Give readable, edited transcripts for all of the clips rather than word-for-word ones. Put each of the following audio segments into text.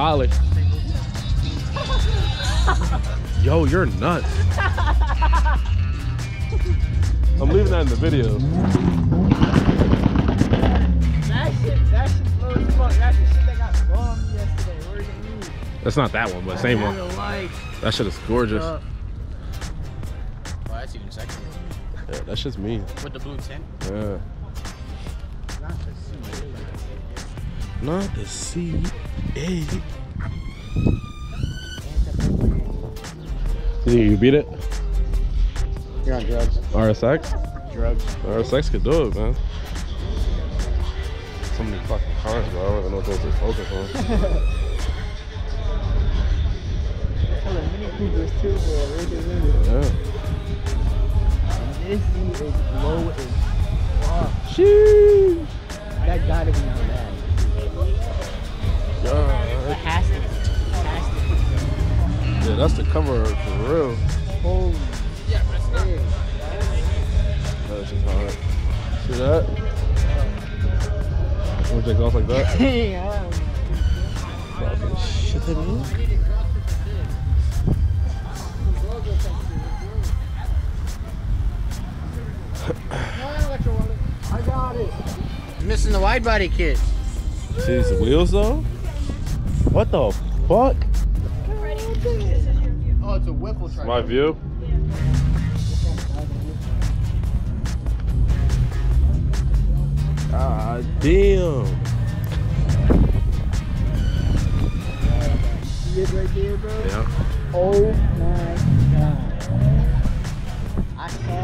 Solid. Yo, you're nuts. I'm leaving that in the video. That shit slow as fuck. That's the shit that got long yesterday. Where's it mean? That's not that one, but same one. That shit is gorgeous. Oh, that's even sexy. Yeah, that shit's mean. With the blue tint? Yeah. Not the C8. You think you beat it? You're on drugs. RSX? Drugs. RSX could do it, man. So many fucking cars, bro. I don't even know what those are focused on. Mini Coopers too, bro. Yeah. This thing is low as fuck. Sheesh. That gotta be not bad. It has to be. Yeah, that's the cover art for real. Holy shit. That's just hard. See that? When it takes off like that? Yeah. Fucking shit. I got it. You're missing the wide body kit. See these wheels though? What the fuck? Oh, it's a Whipple truck. My view? God damn. See it right there, bro? Yeah. Oh my god. I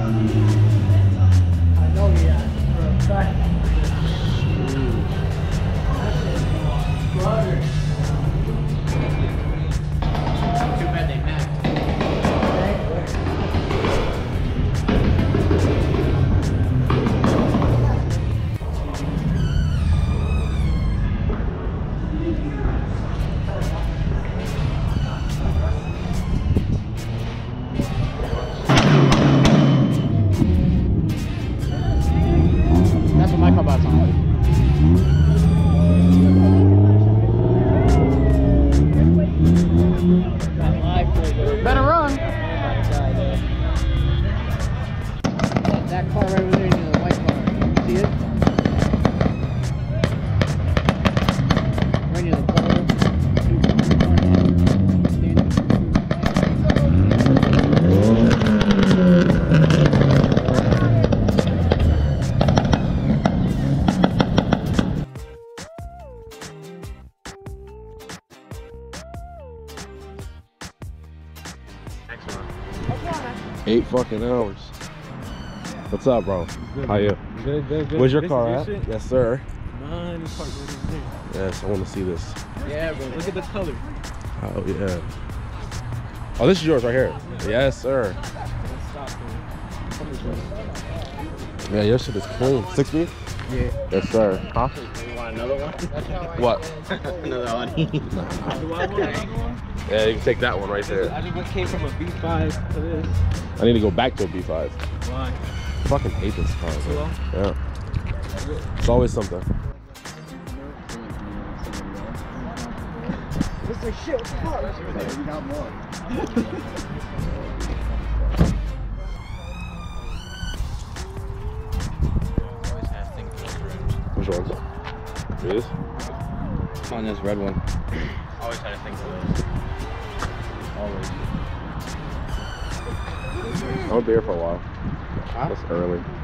know he has for a fact. Too bad they packed. That's what my car bought on. Better run. That car right over there is the white car. See it? Right near the pole. Next one. 8 fucking hours. What's up, bro? How you? Good. Where's your car at? Yes, sir. Mine is parked right over there. Yes, I want to see this. Yeah, bro. Look at the color. Oh, yeah. Oh, this is yours right here. Yes, sir. Yeah, your shit is clean. 6 feet? Yeah. Yes, sir. Huh? You want another one? What? Another one. Yeah, you can take that one right there. I just came from a B5 to this. I need to go back to a B5. Why? I fucking hate this car, Too bro. long? Yeah. It's always something. It's like shit, what's the car? You got more. Always has things in those rooms. Which ones? This? On this red one. Always had a thing for those. Always. I'll be here for a while. Huh? That's early.